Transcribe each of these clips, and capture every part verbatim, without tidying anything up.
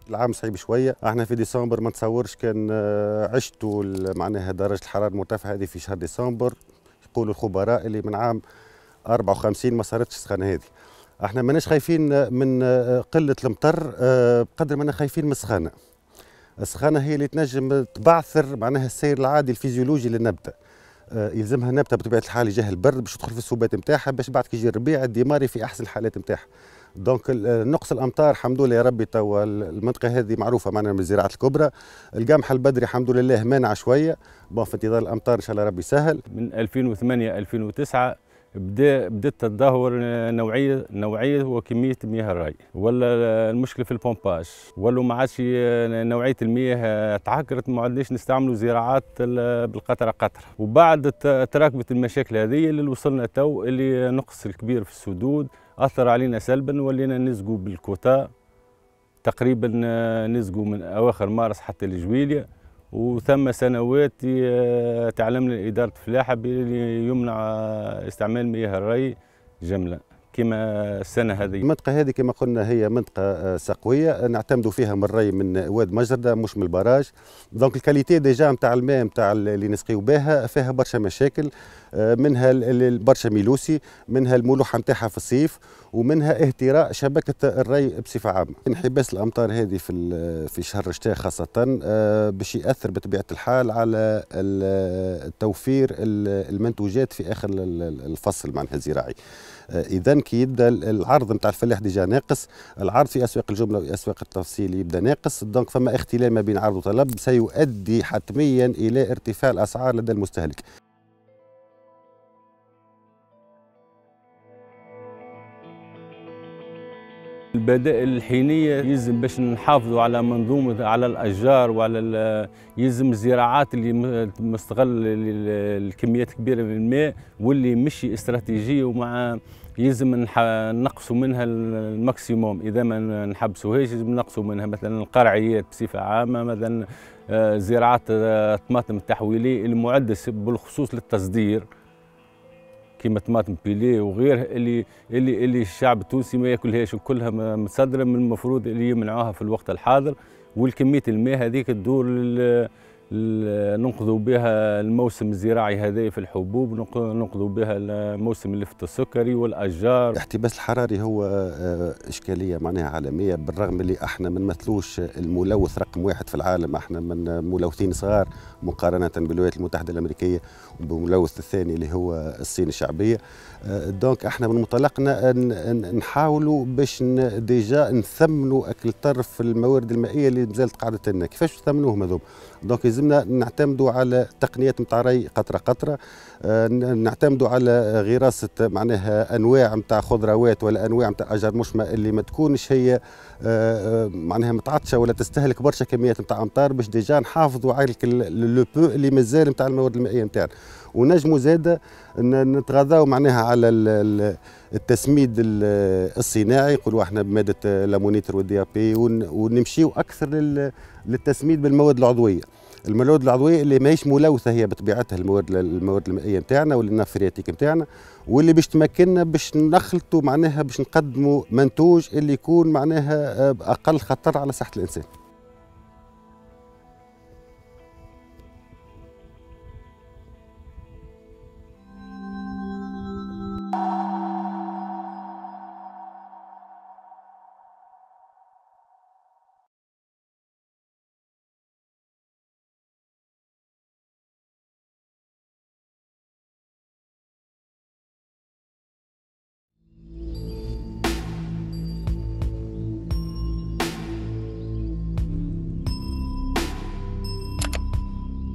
العام صعيب شويه. احنا في ديسمبر ما نتصورش كان عشتوا معناها درجه الحراره المرتفعه هذه في شهر ديسمبر. يقولوا الخبراء اللي من عام أربعة وخمسين ما صارتش السخانه هذه. احنا ماناش خايفين من قله المطر بقدر ما انا خايفين من السخانه. السخانه هي اللي تنجم تبعثر معناها السير العادي الفيزيولوجي للنبته. يلزمها النبته بطبيعه الحال يجاه البرد باش تدخل في السوبات نتاعها باش بعد كي يجي الربيع الديماري في احسن الحالات نتاعها. دونك نقص الامطار الحمد لله يا ربي توا المنطقه هذه معروفه معنا من الزراعات الكبرى. القمح البدري الحمد لله مانع شويه، بون في انتظار الامطار ان شاء الله ربي يسهل. من ألفين وثمانية ألفين وتسعة بدا بدات تدهور نوعيه نوعيه وكميه مياه الري، ولا المشكله في البومباج، ولا ما عادش نوعيه المياه تعكرت، ما عدناش نستعملوا زراعات بالقطره قطره. وبعد تراكمت المشاكل هذه اللي وصلنا تو اللي نقص الكبير في السدود اثر علينا سلبا، ولينا نسقوا بالكوتا تقريبا نسقوا من اواخر مارس حتى لجويليا. وثم سنوات تعلمنا إدارة الفلاحة بلي يمنع استعمال مياه الري جملة كما السنة هذه. المنطقة هذه كما قلنا هي منطقة سقوية نعتمدوا فيها من الري من واد مجردة مش من البراج. دونك الكاليتي ديجا نتاع الماء نتاع اللي نسقيو بها فيها برشا مشاكل، منها برشا ميلوسي، منها الملوحة نتاعها في الصيف، ومنها اهتراء شبكة الري بصفة عامة. انحباس الأمطار هذه في في شهر شتاء خاصة باش يأثر بطبيعة الحال على توفير المنتوجات في آخر الفصل معناها الزراعي. إذا كي يبدا العرض نتاع الفلاح ديجا ناقص، العرض في أسواق الجملة وأسواق التفصيل يبدا ناقص، دونك فما اختلال ما بين عرض وطلب سيؤدي حتميا إلى ارتفاع الأسعار لدى المستهلك. البدائل الحينيه يلزم باش نحافظوا على منظومه على الاشجار وعلى يلزم الزراعات اللي مستغل الكميات كبيره من الماء واللي مشي استراتيجيه، ومع يلزم نقصوا منها الماكسيموم. اذا ما نحبسوهاش لازم نقصوا منها، مثلا القرعيات بصفه عامه، مثلا زراعات الطماطم التحويليه المعده بالخصوص للتصدير كيما طماطم بيليه وغيرها اللي اللي اللي الشعب التونسي ما ياكلهاش وكلها متصدره، من المفروض اللي يمنعوها في الوقت الحاضر. والكميه الماء هذيك تدور ننقذوا بها الموسم الزراعي هذا في الحبوب، ننقذوا بها الموسم اللفت السكري والاشجار. الاحتباس الحراري هو اشكاليه معناها عالميه، بالرغم اللي احنا ما نمثلوش الملوث رقم واحد في العالم، احنا من ملوثين صغار مقارنه بالولايات المتحده الامريكيه وبالملوث الثاني اللي هو الصين الشعبيه. دونك احنا من منطلقنا نحاولوا باش ديجا نثمنوا اكل طرف الموارد المائيه اللي مازالت قاعده لنا. كيفاش نثمنوهم هذوما؟ دونك لازمنا نعتمدوا على تقنيات نتاع ري قطره قطره، نعتمدوا على غراسه معناها انواع نتاع خضروات ولا انواع نتاع اشجار مشمه اللي ما تكونش هي معناها متعطشه ولا تستهلك برشا كميات نتاع امطار، باش ديجا نحافظوا على لو بو اللي مازال نتاع الموارد المائيه نتاعنا. ونجموا زاده نتغاضاو معناها على التسميد الصناعي، يقولوا احنا بماده لامونيتر والدي ا بي، ونمشيو اكثر للتسميد بالمواد العضويه. المواد العضويه اللي ماهيش ملوثه هي بطبيعتها المواد المواد المائيه نتاعنا واللي النافرياتيك نتاعنا، واللي باش تمكننا باش نخلطوا معناها باش نقدموا منتوج اللي يكون معناها اقل خطر على صحه الانسان.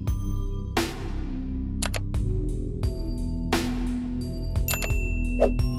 you